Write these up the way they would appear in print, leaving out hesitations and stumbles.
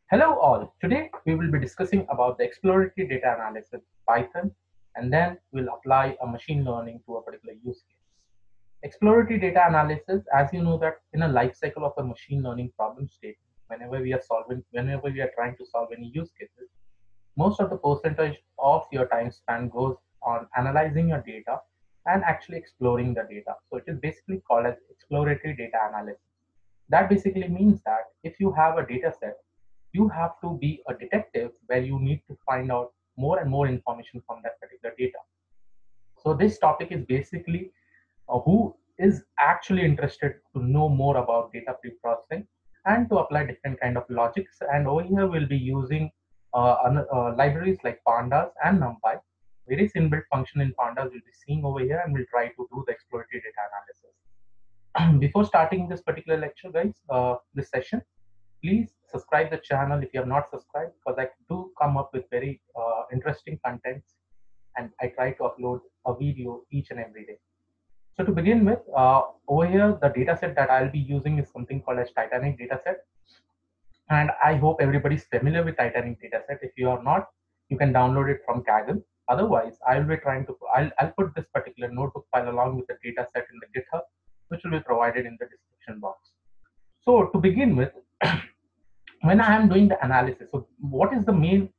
Hello all, today we will be discussing about the exploratory data analysis Python, and then we'll apply a machine learning to a particular use case. Exploratory data analysis, as you know that in a life cycle of a machine learning problem statement, whenever we are trying to solve any use cases, most of the percentage of your time span goes on analyzing your data and actually exploring the data. So it is basically called as exploratory data analysis. That basically means that if you have a data set, you have to be a detective where you need to find out more and more information from that particular data. So this topic is basically who is actually interested to know more about data pre-processing and to apply different kind of logics. And over here we'll be using libraries like pandas and numpy. Various inbuilt function in pandas we'll be seeing over here, and we'll try to do the exploratory data analysis. Before starting this particular lecture, guys, this session, please subscribe the channel if you have not subscribed, because I do come up with very interesting contents, and I try to upload a video each and every day. So to begin with, over here, the dataset that I'll be using is something called as Titanic dataset. And I hope everybody's familiar with Titanic dataset. If you are not, you can download it from Kaggle. Otherwise, I'll be trying to, I'll put this particular notebook file along with the dataset in the GitHub, which will be provided in the description box. So to begin with, when I am doing the analysis, so what is the main,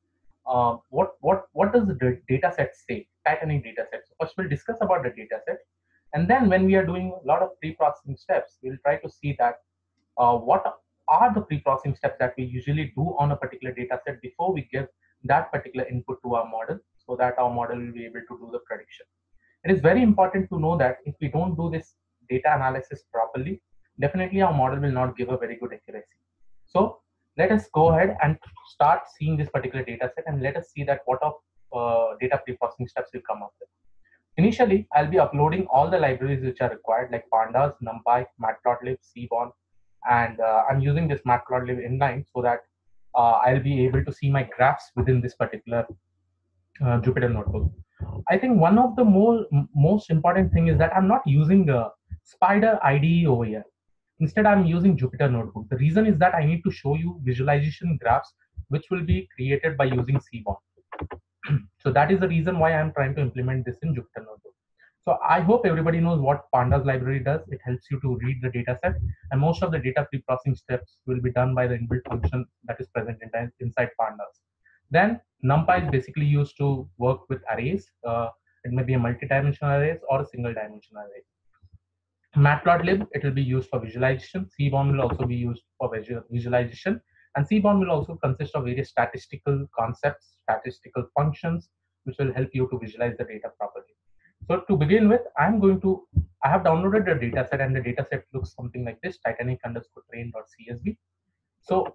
what does the data set say? Titanic data set. So first we'll discuss about the data set, and then when we are doing a lot of pre-processing steps, we'll try to see that what are the pre-processing steps that we usually do on a particular data set before we give that particular input to our model, so that our model will be able to do the prediction. It is very important to know that if we don't do this data analysis properly, definitely our model will not give a very good accuracy. So let us go ahead and start seeing this particular data set, and let us see that what of data pre-processing steps we come up with. Initially, I'll be uploading all the libraries which are required, like pandas, numpy, matplotlib, seaborn, and I'm using this matplotlib inline so that I'll be able to see my graphs within this particular Jupyter notebook. I think one of the most important thing is that I'm not using the Spider IDE over here. Instead, I'm using Jupyter Notebook. The reason is that I need to show you visualization graphs, which will be created by using Seaborn. So that is the reason why I'm trying to implement this in Jupyter Notebook. So I hope everybody knows what Pandas library does. It helps you to read the data set, and most of the data pre-processing steps will be done by the inbuilt function that is present inside Pandas. Then NumPy is basically used to work with arrays. It may be a multi-dimensional arrays or a single dimensional array. Matplotlib, it will be used for visualization. Seaborn will also be used for visualization. And Seaborn will also consist of various statistical concepts, statistical functions, which will help you to visualize the data properly. So to begin with, I have downloaded the dataset, and the dataset looks something like this, titanic_train.csv. So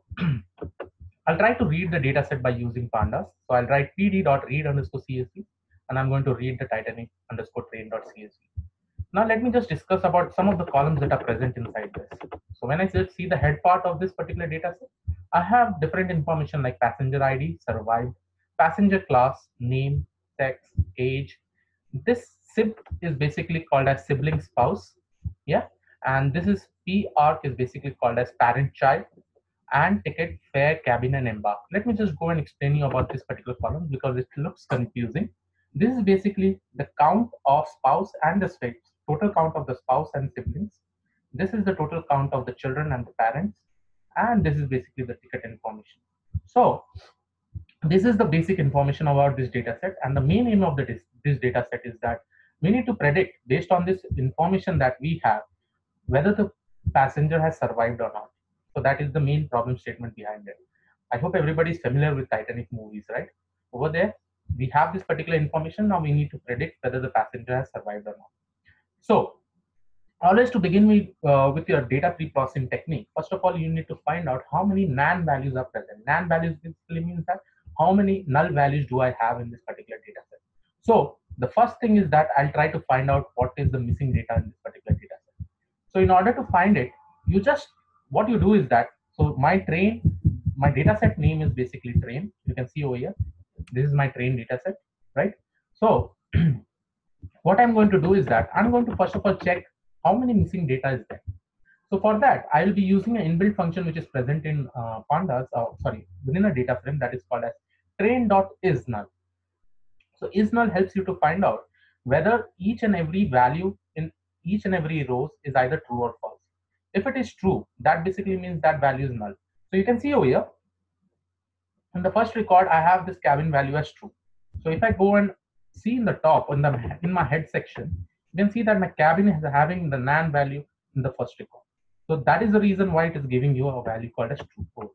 I'll try to read the dataset by using pandas. So I'll write pd.read_csv, and I'm going to read the titanic_train.csv. Now let me just discuss about some of the columns that are present inside this. So when I see the head part of this particular data set, I have different information like passenger ID, survived, passenger class, name, sex, age. This SIB is basically called as sibling spouse. Yeah. And this is PARC is basically called as parent child, and ticket, fare, cabin, and embark. Let me just go and explain you about this particular column because it looks confusing. This is basically the count of spouse and the total count of the spouse and siblings. This is the total count of the children and the parents, and this is basically the ticket information. So this is the basic information about this data set, and the main aim of this data set is that we need to predict based on this information that we have whether the passenger has survived or not. So that is the main problem statement behind it. I hope everybody is familiar with Titanic movies, right? Over there, we have this particular information. Now we need to predict whether the passenger has survived or not. So always to begin with your data pre-processing technique, first of all, you need to find out how many NaN values are present. NaN values basically means that how many null values do I have in this particular data set. So the first thing is that I'll try to find out what is the missing data in this particular data set. So in order to find it, what you do is that, so my data set name is basically train. You can see over here, this is my train data set, right? So what I'm going to do is that I'm going to first of all check how many missing data is there. So for that, I will be using an inbuilt function which is present in pandas, within a data frame, that is called as train.isNull. So isNull helps you to find out whether each and every value in each and every rows is either true or false. If it is true, that basically means that value is null. So you can see over here, in the first record, I have this cabin value as true. So if I go and see in the top, in my head section, you can see that my cabin is having the nan value in the first record. So that is the reason why it is giving you a value called as true.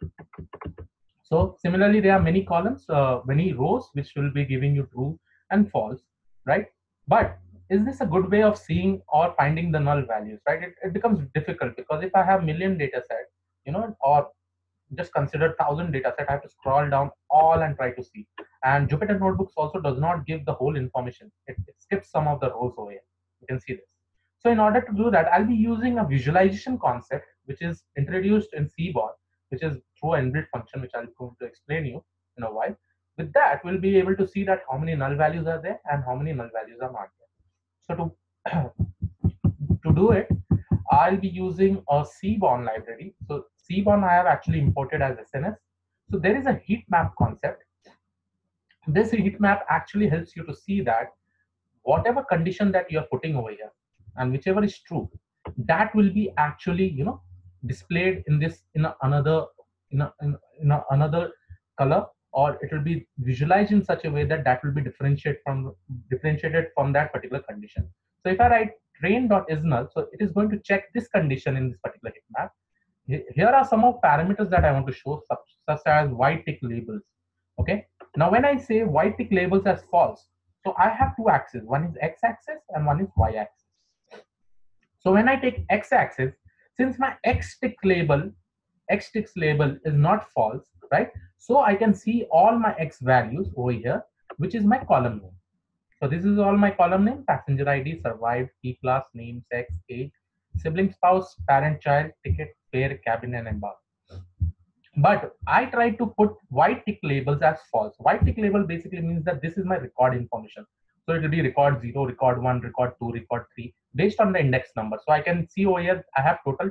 So similarly, there are many columns, many rows, which will be giving you true and false, right? But is this a good way of seeing or finding the null values, right? It becomes difficult because if I have million data set, or just consider 1,000 data set, I have to scroll down all and try to see. And Jupyter Notebooks also does not give the whole information. It skips some of the rows over here. You can see this. So in order to do that, I'll be using a visualization concept, which is introduced in CBOR, which is through an inbuilt function, which I'll going to explain you in a while. With that, we'll be able to see that how many null values are there and how many null values are not there. So to do it, I'll be using a CBOR library. So CBOR I have actually imported as SNS. So there is a heat map concept. This heat map actually helps you to see that whatever condition that you're putting over here and whichever is true, that will be actually displayed in this in another color, or it will be visualized in such a way that that will be differentiated from that particular condition. So if I write train.isNull, so it is going to check this condition in this particular heat map. Here are some of parameters that I want to show, such as white tick labels. Okay, now when I say white tick labels as false, so I have two axes, one is x-axis and one is y-axis. So when I take x-axis, since my x-ticks label is not false, right? So I can see all my x values over here, which is my column name. So this is all my column name: passenger ID, survived, key class, name, sex, age, sibling, spouse, parent, child, ticket, fare, cabin, and embark. But I try to put white tick labels as false. White tick label basically means that this is my record information. So it will be record 0, record 1, record 2, record 3, based on the index number. So I can see over here, I have total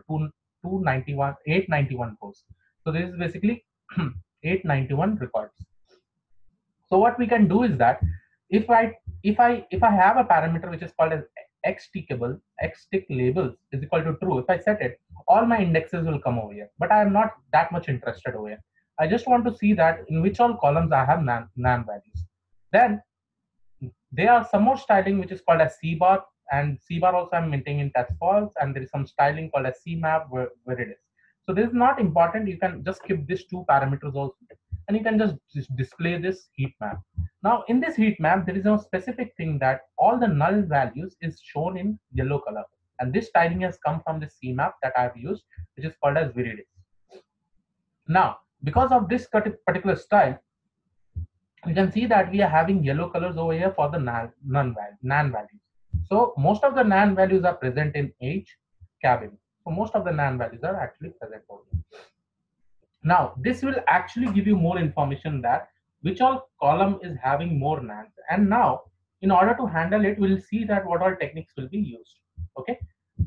891 rows. So this is basically 891 records. So what we can do is that if I have a parameter which is called as x-tick labels is equal to true, if I set it, all my indexes will come over here. But I am not that much interested over here. I just want to see that in which all columns I have nan values. Then there are some more styling which is called as CBAR, and CBAR also I'm maintaining as false, and there is some styling called as CMap where it is. So this is not important. You can just skip these two parameters also, and you can just display this heat map. Now in this heat map, there is a specific thing that all the null values is shown in yellow color. And this styling has come from the CMap that I've used, which is called as Viridis. Now, because of this particular style, you can see that we are having yellow colors over here for the nan values. So most of the nan values are present in age, cabin. So most of the nan values are actually present over here. Now, this will actually give you more information that which all column is having more nans. And now, in order to handle it, we'll see that what all techniques will be used. Okay.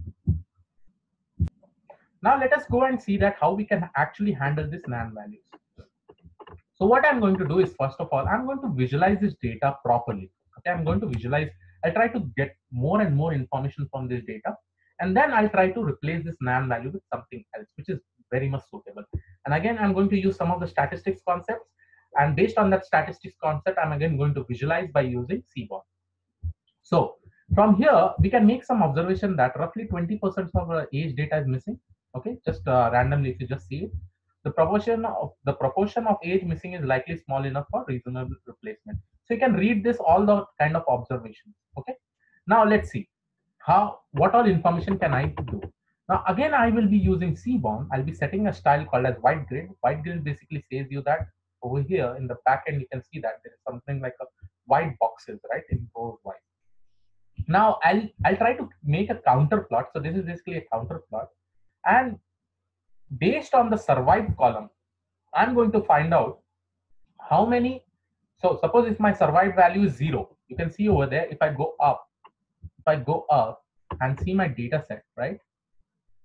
Now let us go and see that how we can actually handle this nan values. So what I'm going to do is, first of all, I'm going to visualize this data properly. Okay, I'm going to visualize. I'll try to get more and more information from this data, and then I'll try to replace this nan value with something else, which is very much suitable. And again, I'm going to use some of the statistics concepts, and based on that statistics concept, I'm again going to visualize by using CBOR. So from here, we can make some observation that roughly 20% of age data is missing. Okay, just randomly, if you just see it, the proportion of age missing is likely small enough for reasonable replacement. So you can read this all the kind of observations. Okay, now let's see what all information can I do. Now again, I will be using CBOR. I'll be setting a style called as white grid. White grid basically says you that over here in the backend you can see that there is something like a white boxes, right, in rows wise. Now I'll try to make a counter plot. So this is basically a counter plot, and based on the survived column, I'm going to find out how many. So suppose if my survived value is 0, you can see over there, if I go up and see my data set, right?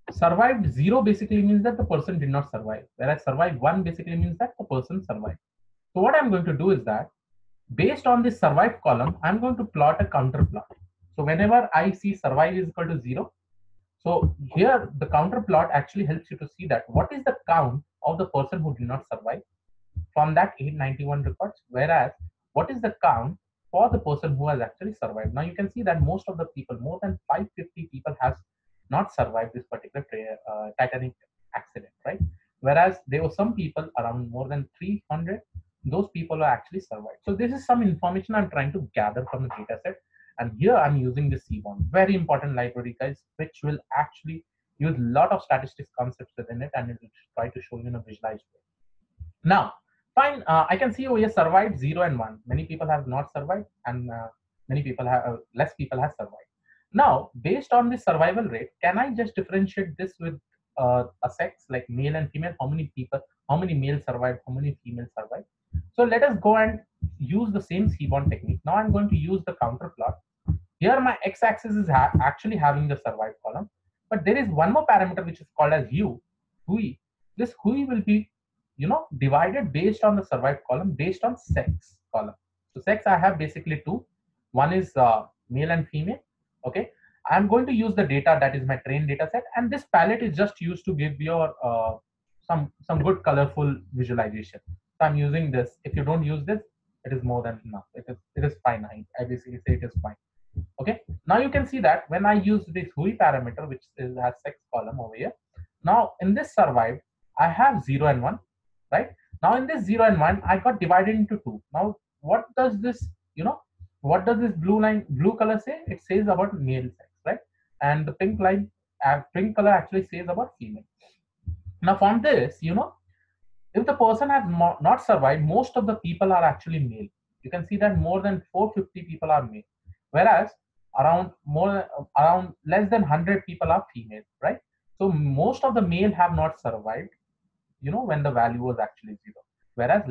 Survived 0 basically means that the person did not survive, whereas survived 1 basically means that the person survived. So what I'm going to do is that based on this survived column, I'm going to plot a counter plot. So whenever I see survive is equal to 0, so here the counter plot actually helps you to see that what is the count of the person who did not survive from that 891 records, whereas what is the count for the person who has actually survived. Now you can see that most of the people, more than 550 people, has not survived this particular Titanic accident, right? Whereas there were some people around more than 300, those people are actually survived. So this is some information I'm trying to gather from the data set, and here I'm using the Seaborn, very important library, guys, which will actually use a lot of statistics concepts within it, and it will try to show you in a visualized way. Now, fine, I can see over here survived 0 and 1. Many people have not survived, and many people have, less people have survived. Now, based on the survival rate, can I just differentiate this with a sex like male and female? How many people, how many males survived, how many females survived? So let us go and use the same Seaborn technique. Now I'm going to use the counter plot. Here my x-axis is actually having the survived column, but there is one more parameter which is called as hui. This hui will be, divided based on the survived column based on sex column. So sex I have basically two. One is male and female. Okay, I'm going to use the data that is my trained data set, and this palette is just used to give your some good colorful visualization. So I'm using this. If you don't use this, it is more than enough. It is fine. I basically say it is fine. Okay, now you can see that when I use this hui parameter, which is has sex column over here, now in this survived I have 0 and 1, right? Now in this 0 and 1 I got divided into 2. Now what does this, what does this blue color say? It says about male sex, right? And the pink line, pink color actually says about female. Now from this, if the person has not survived, most of the people are actually male. You can see that more than 450 people are male, whereas around less than 100 people are female, right? So most of the male have not survived, when the value was actually 0, whereas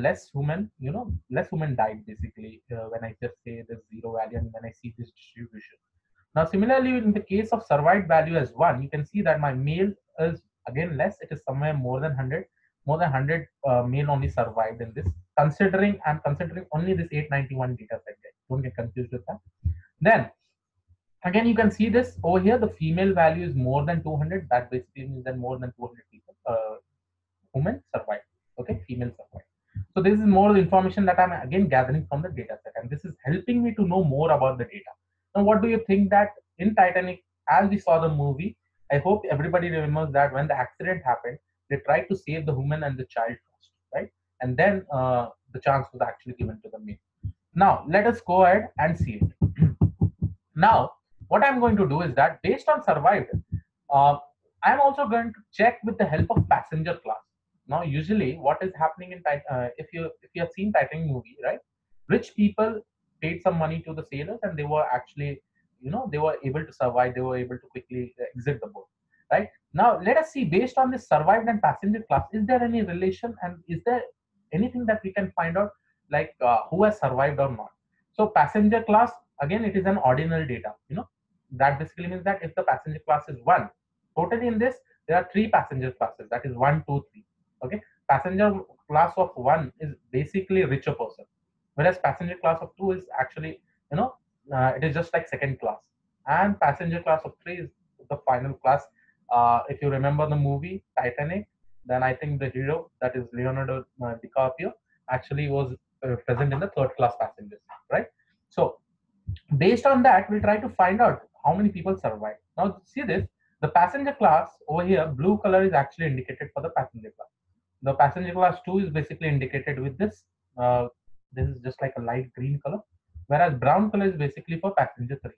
less women died basically when I just say the 0 value and when I see this distribution. Now similarly, in the case of survived value as 1, you can see that my male is again less. It is somewhere more than 100. More than 100 male only survived in this. I'm considering only this 891 data set. Don't get confused with that. Then again, you can see this over here. The female value is more than 200. That basically means that more than 200 people, women survived. Okay, female survived. So this is more information that I'm again gathering from the data set, and this is helping me to know more about the data. Now, what do you think that in Titanic, as we saw the movie, I hope everybody remembers that when the accident happened, they tried to save the woman and the child first, right? And then the chance was actually given to the male. Now, let us go ahead and see it. Now, what I'm going to do is that based on survived, uh, I'm also going to check with the help of passenger class. Now, usually, what is happening in if you have seen Titanic movie, right? Rich people paid some money to the sailors, and they were actually, they were able to survive. They were able to quickly exit the boat, right? Now, let us see based on this survived and passenger class, is there any relation, and is there anything that we can find out, like who has survived or not? So, passenger class, again, it is an ordinal data. That basically means that if the passenger class is 1, totally in this there are 3 passenger classes, that is 1, 2, 3. Okay, passenger class of 1 is basically richer person, whereas passenger class of 2 is actually, it is just like second class, and passenger class of 3 is the final class. If you remember the movie Titanic, then I think the hero, that is Leonardo DiCaprio, actually was present in the third class passengers, right? So based on that, we'll try to find out how many people survive. Now, see this, the passenger class over here, blue color is actually indicated for the passenger class. The passenger class 2 is basically indicated with this. This is just like a light green color, whereas brown color is basically for passenger 3.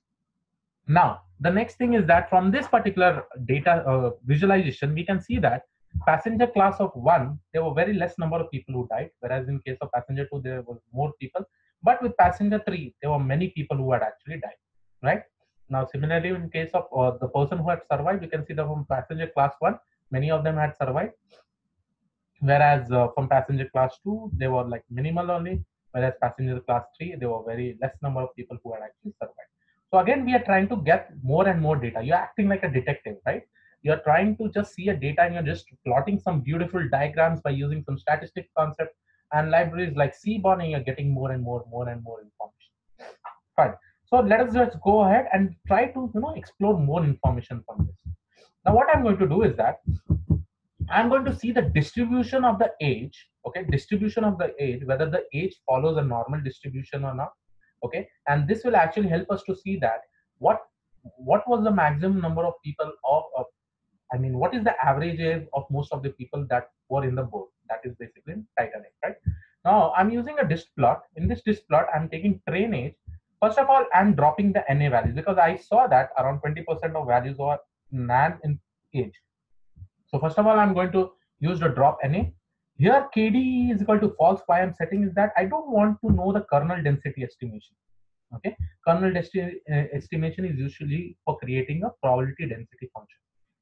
Now, the next thing is that from this particular data visualization, we can see that passenger class of 1, there were very less number of people who died, whereas in case of passenger 2, there was more people. But with passenger 3, there were many people who had actually died, right? Now, similarly, in case of the person who had survived, you can see that from passenger class 1, many of them had survived, whereas from passenger class 2, they were like minimal only, whereas passenger class 3, there were very less number of people who had actually survived. So again, we are trying to get more and more data. You're acting like a detective, right? you're trying to just see a data and you're just plotting some beautiful diagrams by using some statistic concept and libraries like Seaborn, and you're getting more and more information. Fine. So let us just go ahead and try to explore more information from this. Now what I'm going to do is that I'm going to see the distribution of the age, okay, distribution of the age, whether the age follows a normal distribution or not, okay, and this will actually help us to see that what was the maximum number of people of I mean, what is the average age of most of the people that were in the boat? That is basically in Titanic, right? Now I'm using a dist plot. In this dist plot, I'm taking train age. First of all, I'm dropping the NA values because I saw that around 20% of values are nan in age. So first of all, I'm going to use the drop NA. Here KD is equal to false. Why I'm setting is that I don't want to know the kernel density estimation. Okay, kernel estimation is usually for creating a probability density function.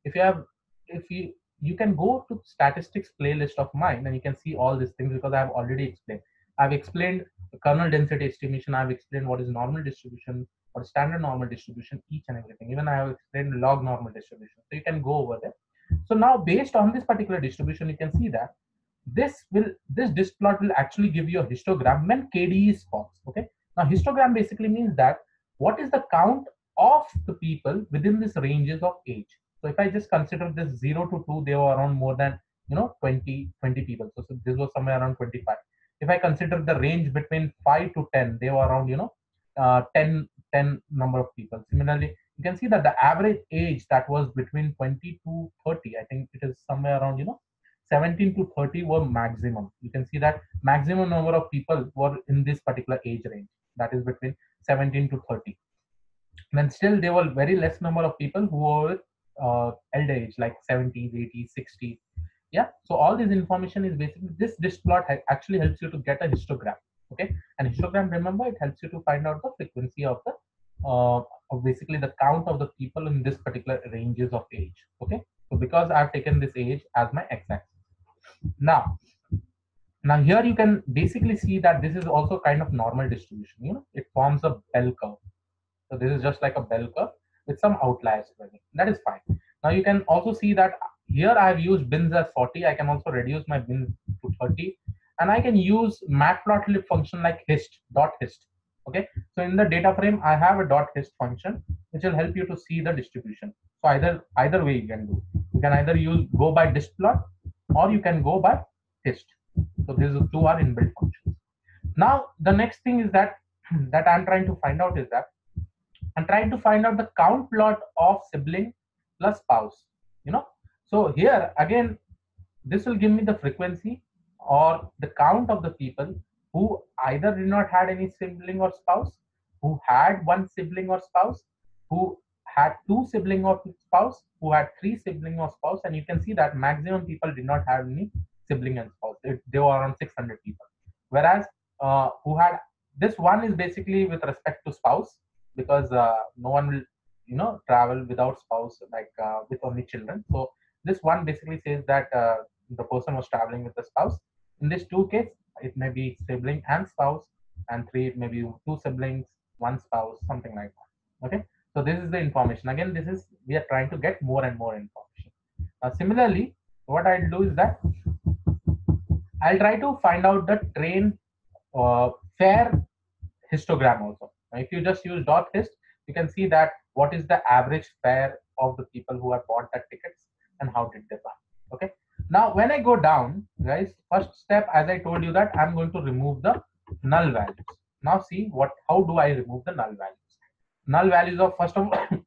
If you can go to statistics playlist of mine and you can see all these things because I have already explained. I've explained the kernel density estimation. I've explained what is normal distribution, what is standard normal distribution, each and everything. Even I have explained log normal distribution. So you can go over there. So now based on this particular distribution, you can see that this dist plot will actually give you a histogram when KD is false. Okay. Now histogram basically means that what is the count of the people within this ranges of age. So if I just consider this 0 to 2, they were around more than 20 people. So this was somewhere around 25. If I consider the range between 5 to 10, they were around 10 number of people. Similarly, you can see that the average age that was between 20 to 30, I think it is somewhere around 17 to 30 were maximum. You can see that maximum number of people were in this particular age range, that is between 17 to 30. And still there were very less number of people who were elder age, like 70s, 80s, 60s. Yeah, so all this information is basically this plot actually helps you to get a histogram. Okay, and histogram, remember, it helps you to find out the frequency of the of basically the count of the people in this particular ranges of age. Okay, so because I've taken this age as my x-axis. Now here you can basically see that this is also kind of normal distribution. It forms a bell curve. So this is just like a bell curve with some outliers present. That is fine. Now you can also see that here I have used bins as 40. I can also reduce my bins to 30, and I can use matplotlib function like hist. Okay, so in the data frame I have a hist function which will help you to see the distribution. So either way you can do. You can either go by dist plot or you can go by hist. So these two are inbuilt functions. Now the next thing is that I'm trying to find out is that I'm trying to find out the count plot of sibling plus spouse. So here again, this will give me the frequency or the count of the people who either did not had any sibling or spouse, who had one sibling or spouse, who had two sibling or spouse, who had three sibling or spouse, and you can see that maximum people did not have any sibling and spouse. They were around 600 people. Whereas who had this one is basically with respect to spouse, because no one will travel without spouse, like with only children. So this one basically says that the person was traveling with the spouse. In this two case, it may be sibling and spouse, and three it may be two siblings, one spouse, something like that. Okay, so this is the information. Again, we are trying to get more and more information. Similarly, what I'll do is that I'll try to find out the train fare histogram also. Now, if you just use .hist, you can see that what is the average fare of the people who have bought that tickets and how did they buy. Okay. Now, when I go down, guys, first step, as I told you, that I'm going to remove the null values. Now, see how do I remove the null values? Null values of first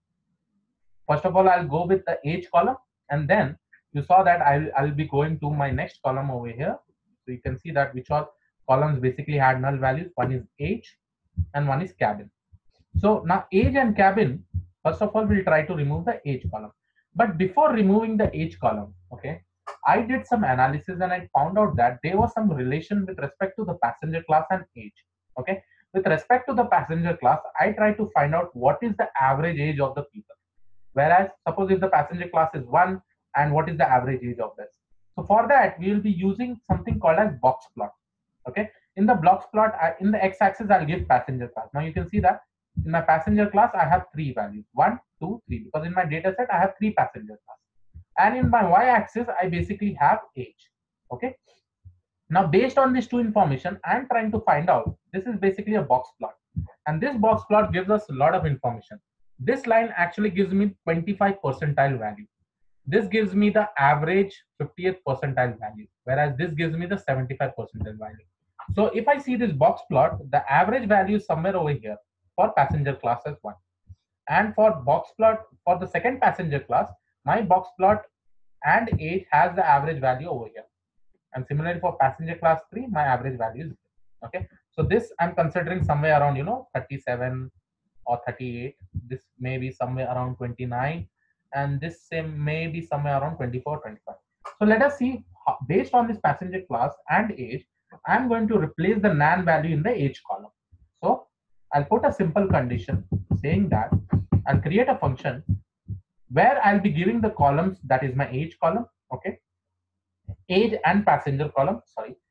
of all, I'll go with the age column, and then you saw that I'll be going to my next column over here. So you can see that which all columns basically had null values. One is age and one is cabin. So now age and cabin, first of all, we'll try to remove the age column. But before removing the age column, okay, I did some analysis and I found out that there was some relation with respect to the passenger class and age. Okay, with respect to the passenger class, I try to find out what is the average age of the people. Whereas suppose if the passenger class is 1, and what is the average age of this? So for that, we will be using something called as box plot. Okay, in the box plot, in the x-axis, I'll give passenger class. Now you can see that in my passenger class, I have 3 values, 1, 2, 3, because in my data set, I have 3 passenger class. and in my y-axis I basically have age. Okay, now based on these two information, I'm trying to find out, this is basically a box plot, and this box plot gives us a lot of information. This line actually gives me 25 percentile value. This gives me the average 50th percentile value, whereas this gives me the 75 percentile value. So if I see this box plot, the average value is somewhere over here for passenger class as 1. And for box plot for the second passenger class, my box plot and age has the average value over here. And similarly for passenger class 3, my average value is okay. So this I'm considering somewhere around 37 or 38. This may be somewhere around 29, and this same may be somewhere around 24, 25. So let us see how, based on this passenger class and age, I'm going to replace the nan value in the age column. So I'll put a simple condition saying that I'll create a function where I'll be giving the columns, that is my age column, okay, age and passenger column,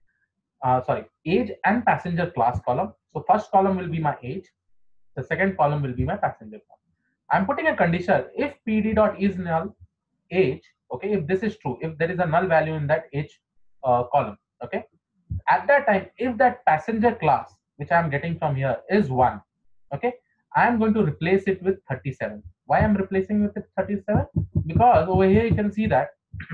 age and passenger class column. So first column will be my age, the second column will be my passenger column. I'm putting a condition if pd dot is null age, okay, if this is true, if there is a null value in that age column, okay, at that time, if that passenger class which I'm getting from here is 1, okay, I'm going to replace it with 37. Why I'm replacing with 37? Because over here you can see that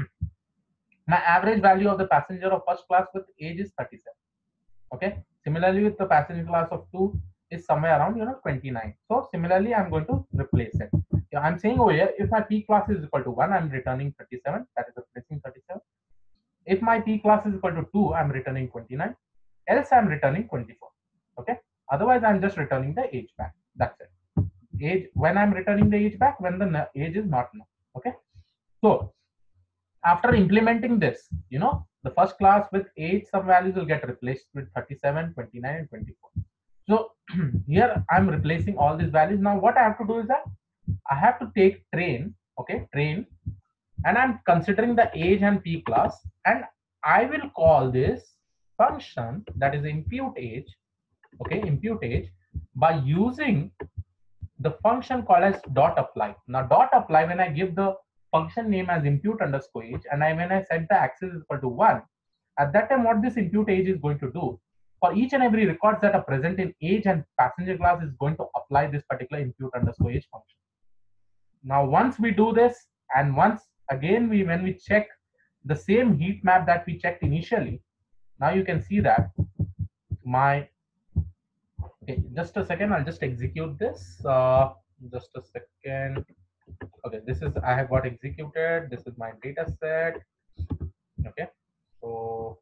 my average value of the passenger of first class with age is 37. Okay, similarly with the passenger class of 2 is somewhere around 29. So similarly I'm going to replace it. I'm saying over here, if my p class is equal to 1, I'm returning 37, that is replacing 37. If my p class is equal to 2, I'm returning 29, else I'm returning 24. Okay, otherwise I'm just returning the age back. That's it. Age, when I'm returning the age back, when the age is not null. Okay, so after implementing this, the first class with age, some values will get replaced with 37, 29, and 24. So here I'm replacing all these values. Now what I have to do is that I have to take train, okay, train, and I'm considering the age and p class, and I will call this function, that is impute age, okay, impute age, by using the function called as dot apply. Now dot apply, when I give the function name as impute underscore age, and when I set the axis is equal to 1, at that time what this impute age is going to do, for each and every records that are present in age and passenger class, is going to apply this particular impute underscore age function. Now once we do this, and once again when we check the same heat map that we checked initially, now you can see that my, okay, just a second, I'll just execute this, just a second. Okay, this is, I have got executed, this is my data set. Okay, so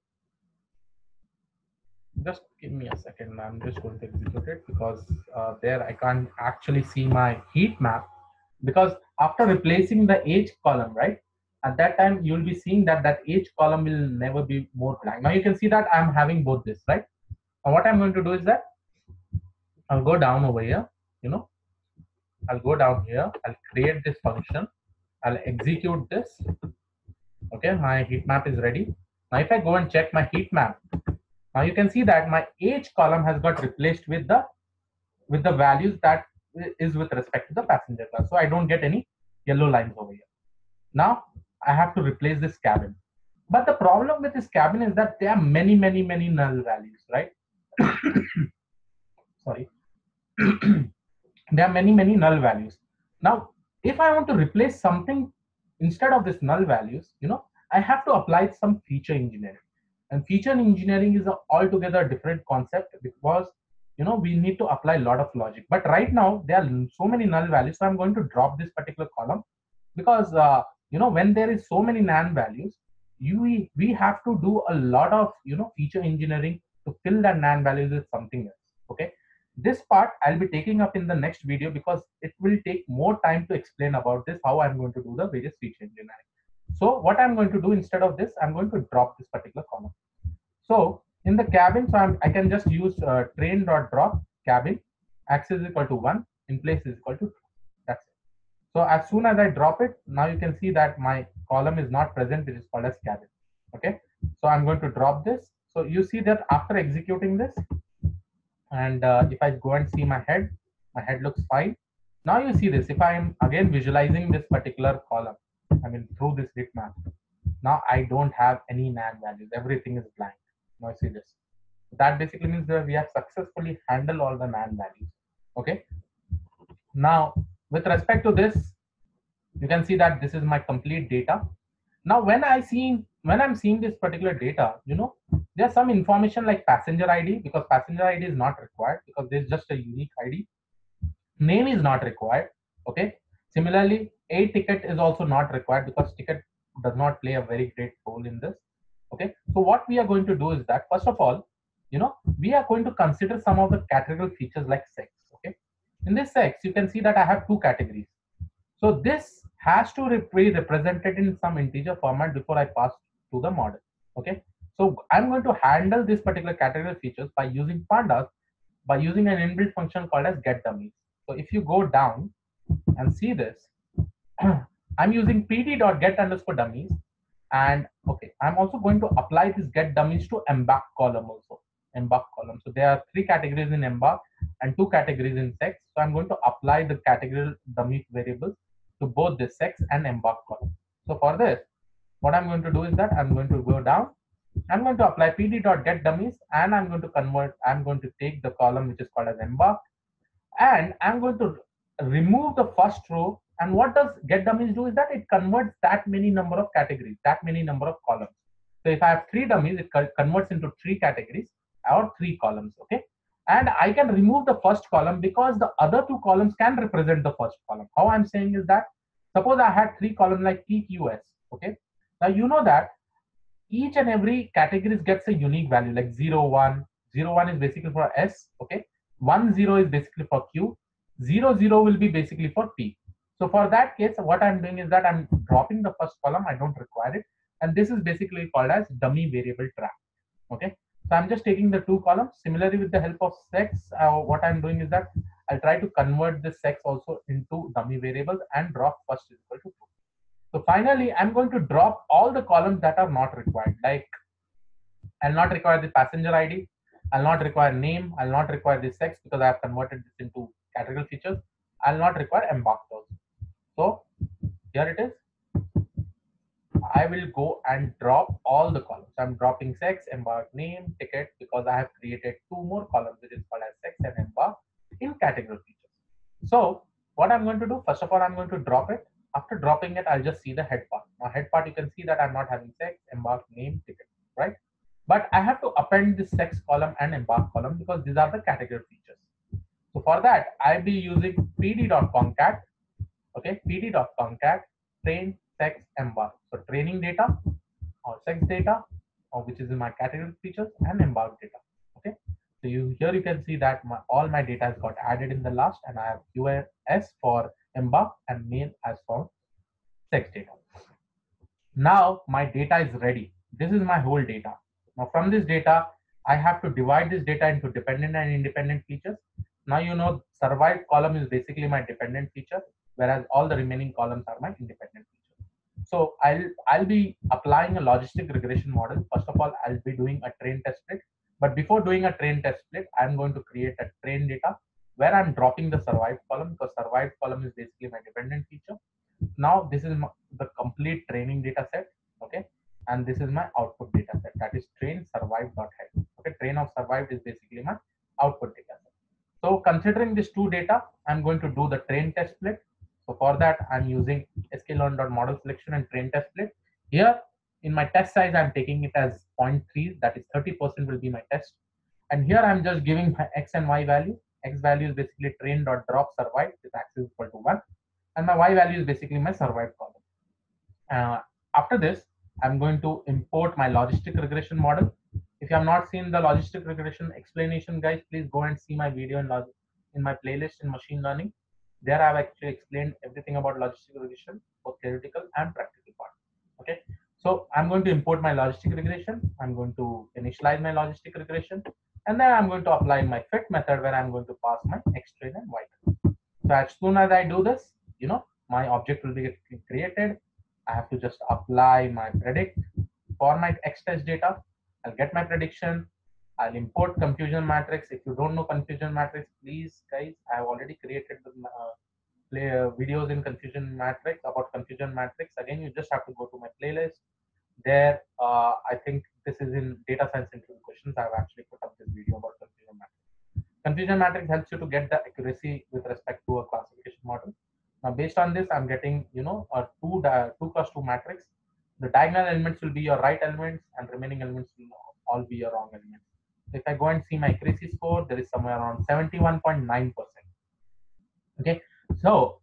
just give me a second, I'm just going to execute it, because there I can't actually see my heat map, because after replacing the age column, right, at that time you'll be seeing that that age column will never be more blank. Now you can see that I'm having both this, right? Now what I'm going to do is that I'll go down over here, I'll go down here, I'll create this function, I'll execute this. Okay, my heat map is ready. Now if I go and check my heat map, now you can see that my age column has got replaced with the values that is with respect to the passenger class. So I don't get any yellow lines over here. Now I have to replace this cabin. But the problem with this cabin is that there are many null values, right? Sorry. There are many null values. Now, if I want to replace something instead of this null values, I have to apply some feature engineering. And feature engineering is altogether different concept, because we need to apply a lot of logic. But right now there are so many null values, so I'm going to drop this particular column, because when there is so many nan values, we have to do a lot of feature engineering to fill that nan values with something else. Okay, this part I'll be taking up in the next video, because it will take more time to explain about this, how I'm going to do the various feature engineering. So what I'm going to do instead of this, I'm going to drop this particular column. So in the cabin, so I can just use train.drop cabin, axis is equal to 1, in place is equal to 2. That's it. So as soon as I drop it, now you can see that my column is not present, which is called as cabin. Okay, so I'm going to drop this. So you see that after executing this, and if I go and see my head looks fine. Now you see this, if I am again visualizing this particular column, I mean through this hit map. Now I don't have any NaN values. Everything is blank. Now see this. That basically means that we have successfully handled all the NaN values. Okay. Now with respect to this, you can see that this is my complete data. Now when I'm seeing this particular data, there's some information like passenger ID, because passenger ID is not required because there's just a unique ID. Name is not required. Okay. Similarly, a ticket is also not required because ticket does not play a very great role in this. Okay. So what we are going to do is that first of all, we are going to consider some of the categorical features like sex. Okay. In this sex, you can see that I have two categories. So this has to be represented in some integer format before I pass to the model. Okay. So I'm going to handle this particular categorical features by using pandas, by using an inbuilt function called as getDummies. So if you go down and see this, I'm using pd.get_dummies, and okay, I'm also going to apply this getDummies to embark column also. Embark column. So there are three categories in embark and two categories in sex. So I'm going to apply the categorical dummy variables to both the sex and embark column. So for this, what I'm going to do is that I'm going to go down. I'm going to apply pd.getDummies, and I'm going to take the column which is called as embark, and I'm going to remove the first row. And what does getDummies do is that it converts that many number of categories, that many number of columns. So if I have three dummies, it converts into three categories or three columns. Okay. And I can remove the first column because the other two columns can represent the first column. How I'm saying is that suppose I had three columns like PQS. Okay. Now you know that each and every category gets a unique value like 0, 1. 0, 1 is basically for S. Okay. 1, 0 is basically for Q. 0, 0 will be basically for P. So for that case, what I'm doing is that I'm dropping the first column. I don't require it. And this is basically called as dummy variable trap. Okay. So I'm just taking the two columns. Similarly, with the help of sex, what I'm doing is that I'll try to convert this sex also into dummy variables and drop first is equal to 2. So finally, I'm going to drop all the columns that are not required. Like I'll not require the passenger ID. I'll not require name. I'll not require the sex because I have converted this into categorical features. I'll not require embarked also. So here it is. I will go and drop all the columns. I'm dropping sex, embark, name, ticket, because I have created two more columns, which is called as sex and embark in categorical features. So what I'm going to do, first of all, I'm going to drop it. After dropping it, I'll just see the head part. Now head part, you can see that I'm not having sex, embark, name, ticket, right? But I have to append this sex column and embark column because these are the category features. So for that, I'll be using pd.concat, okay, pd.concat train sex embark. So training data or sex data, or which is in my category features, and embark data. Okay. So here you can see that all my data has got added in the last, and I have QS for embark and mail as for sex data. Now my data is ready. This is my whole data. Now from this data, I have to divide this data into dependent and independent features. Now you know survived column is basically my dependent feature, whereas all the remaining columns are my independent features. So I'll be applying a logistic regression model. First of all, I'll be doing a train test split. But before doing a train test split, I'm going to create a train data where I'm dropping the survived column because survived column is basically my dependent feature. Now this is the complete training data set. Okay. And this is my output data set, that is train survived.head. Okay. Train of survived is basically my output data set. So considering these two data, I'm going to do the train test split. So for that, I'm using sklearn.model selection and train test split. Here in my test size, I'm taking it as 0.3, that is 30% will be my test. And here I'm just giving my x and y value. X value is basically train.drop survived with axis equal to 1. And my y value is basically my survived column. After this, I'm going to import my logistic regression model. If you have not seen the logistic regression explanation, guys, please go and see my video in my playlist in machine learning. There I've actually explained everything about logistic regression, both theoretical and practical part. Okay, so I'm going to import my logistic regression. I'm going to initialize my logistic regression, and then I'm going to apply my fit method where I'm going to pass my x train and y train. So as soon as I do this, my object will be created. I have to just apply my predict for my x test data. I'll get my prediction. I'll import confusion matrix. If you don't know confusion matrix, please guys, I have already created videos in confusion matrix about confusion matrix. Again, you just have to go to my playlist. There, I think this is in data science interview questions. I've actually put up this video about confusion matrix. Confusion matrix helps you to get the accuracy with respect to a classification model. Now, based on this, I'm getting a 2 cross 2 matrix. The diagonal elements will be your right elements, and remaining elements will all be your wrong elements. So if I go and see my accuracy score, there is somewhere around 71.9%. Okay, so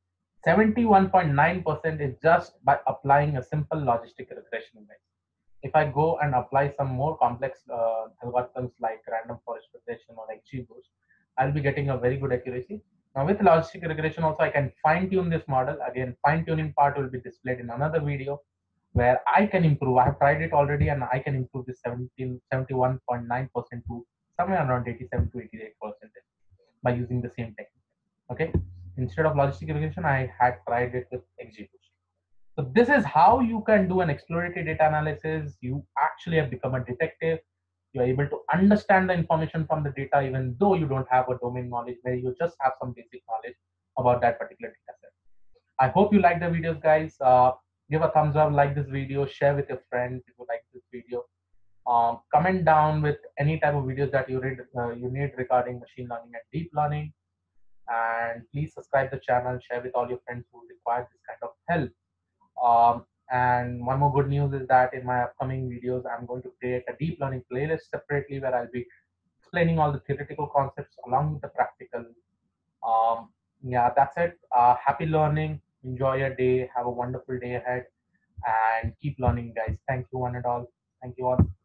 71.9% is just by applying a simple logistic regression, guys. If I go and apply some more complex algorithms like random forest regression or XGBoost, I'll be getting a very good accuracy. Now with logistic regression also, I can fine tune this model. Again, fine tuning part will be displayed in another video where I can improve. I have tried it already and I can improve this 71.9% to somewhere around 87 to 88% by using the same technique. Okay, instead of logistic regression, I had tried it with XGBoost. So this is how you can do an exploratory data analysis. You actually have become a detective. You're able to understand the information from the data, even though you don't have a domain knowledge, where you just have some basic knowledge about that particular data set. I hope you like the videos, guys. Give a thumbs up, like this video, share with your friends if you like this video. Comment down with any type of videos that you need regarding machine learning and deep learning. And please subscribe the channel, share with all your friends who require this kind of help. And one more good news is that in my upcoming videos, I'm going to create a deep learning playlist separately where I'll be explaining all the theoretical concepts along with the practical. Yeah, that's it. Happy learning. Enjoy your day. Have a wonderful day ahead and keep learning, guys. Thank you, one and all. Thank you all.